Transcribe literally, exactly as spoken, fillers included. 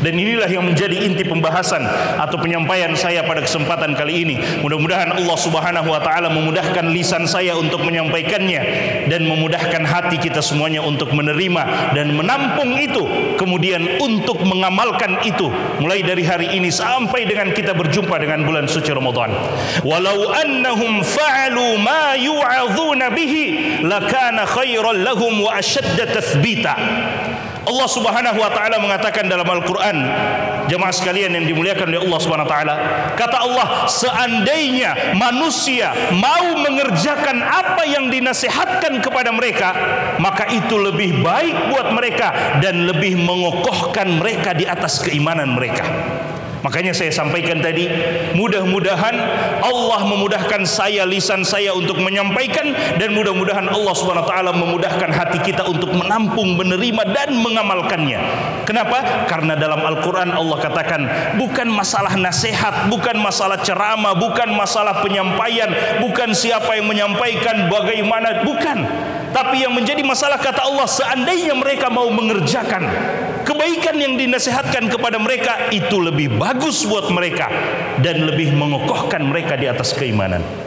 Dan inilah yang menjadi inti pembahasan atau penyampaian saya pada kesempatan kali ini. Mudah-mudahan Allah Subhanahu wa taala memudahkan lisan saya untuk menyampaikannya dan memudahkan hati kita semuanya untuk menerima dan menampung itu, kemudian untuk mengamalkan itu mulai dari hari ini sampai dengan kita berjumpa dengan bulan suci Ramadan. Walau annahum fa'alu ma yu'adzuna bihi lakana khairan lahum wa ashadda tathbita. Allah Subhanahu wa taala mengatakan dalam Al-Qur'an, jemaah sekalian yang dimuliakan oleh Allah Subhanahu wa taala, kata Allah, seandainya manusia mau mengerjakan apa yang dinasihatkan kepada mereka, maka itu lebih baik buat mereka dan lebih mengokohkan mereka di atas keimanan mereka. Makanya saya sampaikan tadi, mudah-mudahan Allah memudahkan saya, lisan saya untuk menyampaikan, dan mudah-mudahan Allah subhanahu wa taala memudahkan hati kita untuk menampung, menerima dan mengamalkannya. Kenapa? Karena dalam Al-Quran Allah katakan, bukan masalah nasihat, bukan masalah ceramah, bukan masalah penyampaian, bukan siapa yang menyampaikan, bagaimana, bukan. Tapi yang menjadi masalah, kata Allah, seandainya mereka mau mengerjakan kebaikan yang dinasihatkan kepada mereka, itu lebih bagus buat mereka dan lebih mengokohkan mereka di atas keimanan.